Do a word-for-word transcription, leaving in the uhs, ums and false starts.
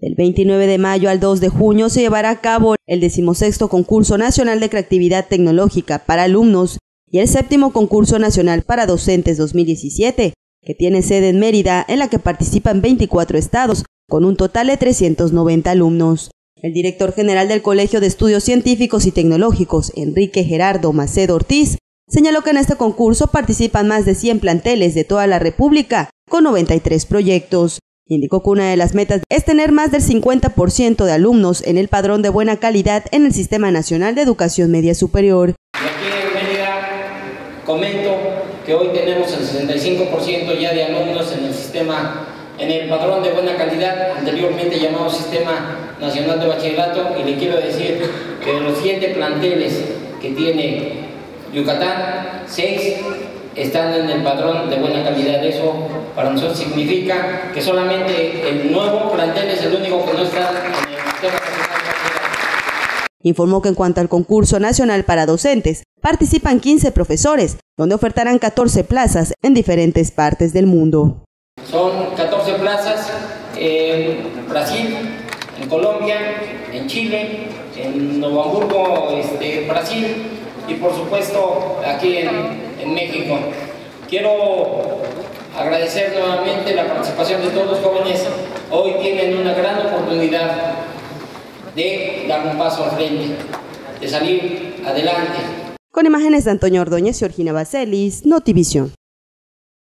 Del veintinueve de mayo al dos de junio se llevará a cabo el decimosexto Concurso Nacional de Creatividad Tecnológica para alumnos y el séptimo Concurso Nacional para Docentes dos mil diecisiete, que tiene sede en Mérida, en la que participan veinticuatro estados, con un total de trescientos noventa alumnos. El director general del Colegio de Estudios Científicos y Tecnológicos, Enrique Gerardo Macedo Ortiz, señaló que en este concurso participan más de cien planteles de toda la República, con noventa y tres proyectos. Indicó que una de las metas es tener más del cincuenta por ciento de alumnos en el padrón de buena calidad en el Sistema Nacional de Educación Media Superior. Aquí en Mérida comento que hoy tenemos el sesenta y cinco por ciento ya de alumnos en el sistema, en el padrón de buena calidad, anteriormente llamado Sistema Nacional de Bachillerato, y le quiero decir que de los siete planteles que tiene Yucatán, seis están en el padrón de buena calidad. Eso para nosotros significa que solamente el nuevo plantel es el único que no está en el sistema nacional de bachillerato. Informó que en cuanto al concurso nacional para docentes, participan quince profesores, donde ofertarán catorce plazas en diferentes partes del mundo. Son catorce plazas en Brasil, en Colombia, en Chile, en Nuevo Hamburgo, este, Brasil, y por supuesto aquí en, en México. Quiero agradecer nuevamente la participación de todos los jóvenes. Hoy tienen una gran oportunidad de dar un paso al frente, de salir adelante. Con imágenes de Antonio Ordóñez y Georgina Baselis, Notivisión.